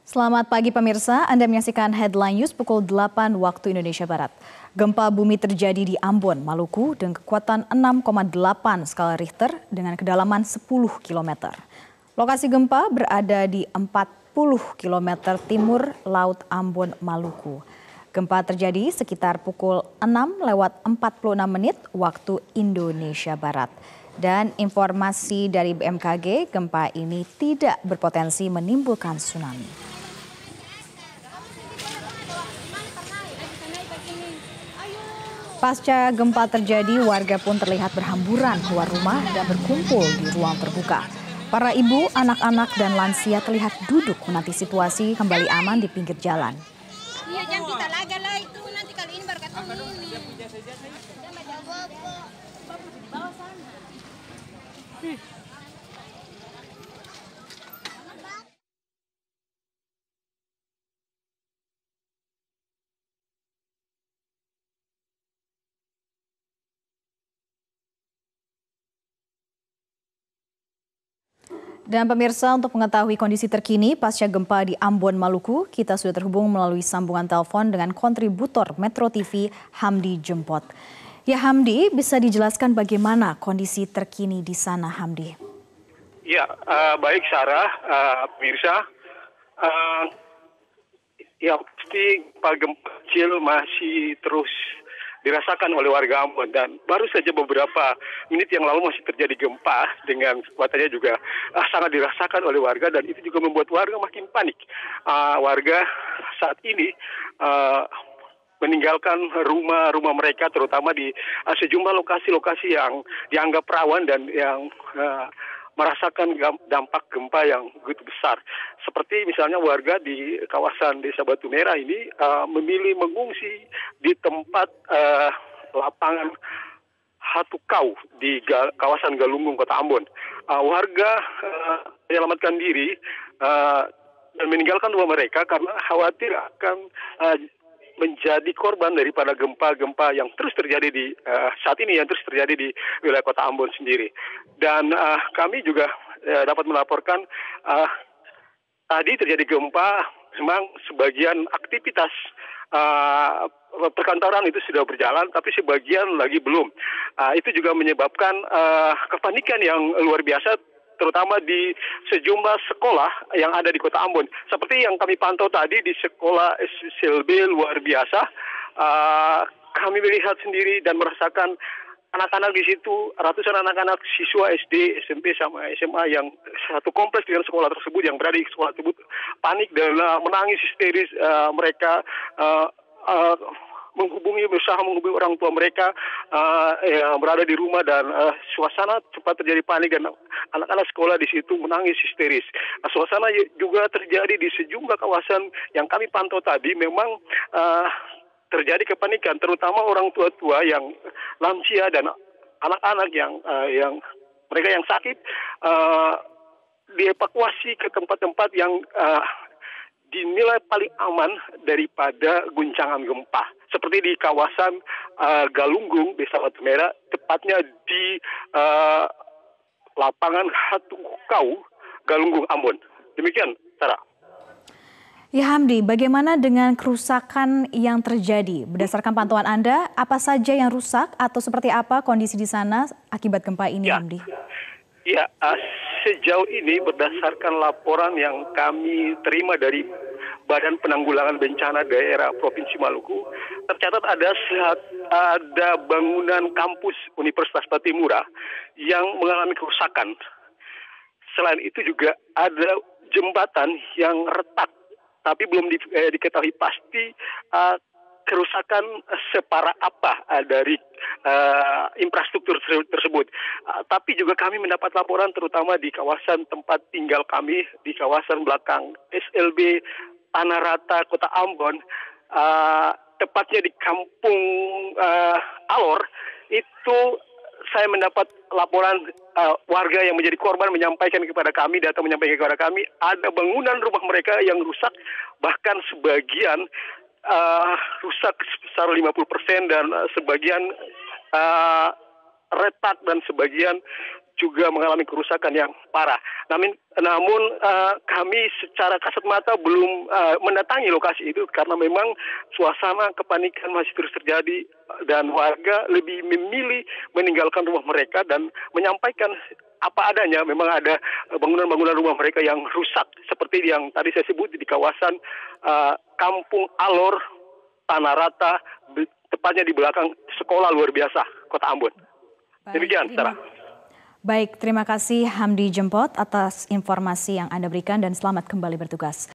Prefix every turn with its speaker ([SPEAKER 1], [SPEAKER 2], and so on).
[SPEAKER 1] Selamat pagi pemirsa, Anda menyaksikan Headline News pukul 8 waktu Indonesia Barat. Gempa bumi terjadi di Ambon, Maluku dengan kekuatan 6,8 skala Richter dengan kedalaman 10 km. Lokasi gempa berada di 40 km timur Laut Ambon, Maluku. Gempa terjadi sekitar pukul 6:46 waktu Indonesia Barat. Dan informasi dari BMKG, gempa ini tidak berpotensi menimbulkan tsunami. Pasca gempa terjadi, warga pun terlihat berhamburan keluar rumah dan berkumpul di ruang terbuka. Para ibu, anak-anak, dan lansia terlihat duduk menanti situasi kembali aman di pinggir jalan.
[SPEAKER 2] Iya, jangan kita laga lah itu nanti kali ini baru ketemu.
[SPEAKER 1] Dan pemirsa, untuk mengetahui kondisi terkini pasca gempa di Ambon, Maluku, kita sudah terhubung melalui sambungan telepon dengan kontributor Metro TV Hamdi Jempot. Ya Hamdi, bisa dijelaskan bagaimana kondisi terkini di sana, Hamdi?
[SPEAKER 3] Ya, baik Sarah, pemirsa. Ya pasti gempa kecil masih terus dirasakan oleh warga Ambon, dan baru saja beberapa menit yang lalu masih terjadi gempa dengan kekuatannya juga sangat dirasakan oleh warga, dan itu juga membuat warga makin panik. Warga saat ini meninggalkan rumah-rumah mereka, terutama di sejumlah lokasi-lokasi yang dianggap rawan dan yang merasakan dampak gempa yang begitu besar. Seperti misalnya warga di kawasan Desa Batu Merah ini memilih mengungsi di tempat lapangan Hatukau di kawasan Galunggung, Kota Ambon. Warga menyelamatkan diri dan meninggalkan rumah mereka karena khawatir akan menjadi korban daripada gempa-gempa yang terus terjadi di saat ini, yang terus terjadi di wilayah Kota Ambon sendiri. Dan kami juga dapat melaporkan tadi terjadi gempa, memang sebagian aktivitas perkantoran itu sudah berjalan, tapi sebagian lagi belum. Itu juga menyebabkan kepanikan yang luar biasa, terutama di sejumlah sekolah yang ada di Kota Ambon. Seperti yang kami pantau tadi di sekolah SLB luar biasa, kami melihat sendiri dan merasakan anak-anak di situ, ratusan anak-anak siswa SD, SMP, sama SMA yang satu kompleks dengan sekolah tersebut, yang berada di sekolah tersebut, panik dan menangis histeris. Mereka berusaha menghubungi orang tua mereka yang berada di rumah, dan suasana cepat terjadi panik dan anak-anak sekolah di situ menangis histeris. Suasana juga terjadi di sejumlah kawasan yang kami pantau tadi. Memang terjadi kepanikan, terutama orang tua-tua yang lansia dan anak-anak yang mereka yang sakit dievakuasi ke tempat-tempat yang dinilai paling aman daripada guncangan gempa, seperti di kawasan Galunggung, Desa Batu Merah, tepatnya di lapangan Hatukau, Galunggung, Ambon. Demikian, Sarah.
[SPEAKER 1] Ya Hamdi, bagaimana dengan kerusakan yang terjadi? Berdasarkan pantauan Anda, apa saja yang rusak atau seperti apa kondisi di sana akibat gempa ini, Hamdi?
[SPEAKER 3] Ya, sejauh ini berdasarkan laporan yang kami terima dari Badan Penanggulangan Bencana Daerah Provinsi Maluku, tercatat ada bangunan kampus Universitas Patimura yang mengalami kerusakan. Selain itu juga ada jembatan yang retak, tapi belum diketahui pasti kerusakan separah apa dari infrastruktur tersebut. Tapi juga kami mendapat laporan terutama di kawasan tempat tinggal kami, di kawasan belakang SLB Tanah Rata, Kota Ambon, tepatnya di Kampung Alor, itu saya mendapat laporan warga yang menjadi korban menyampaikan kepada kami, ada bangunan rumah mereka yang rusak, bahkan sebagian rusak sebesar 50% dan sebagian retak dan sebagian juga mengalami kerusakan yang parah. Namun kami secara kasat mata belum mendatangi lokasi itu karena memang suasana kepanikan masih terus terjadi dan warga lebih memilih meninggalkan rumah mereka dan menyampaikan apa adanya. Memang ada bangunan-bangunan rumah mereka yang rusak seperti yang tadi saya sebut di kawasan Kampung Alor, Tanah Rata, tepatnya di belakang sekolah luar biasa Kota Ambon. Demikian, Sarah.
[SPEAKER 1] Baik, terima kasih Hamdi Jempot atas informasi yang Anda berikan dan selamat kembali bertugas.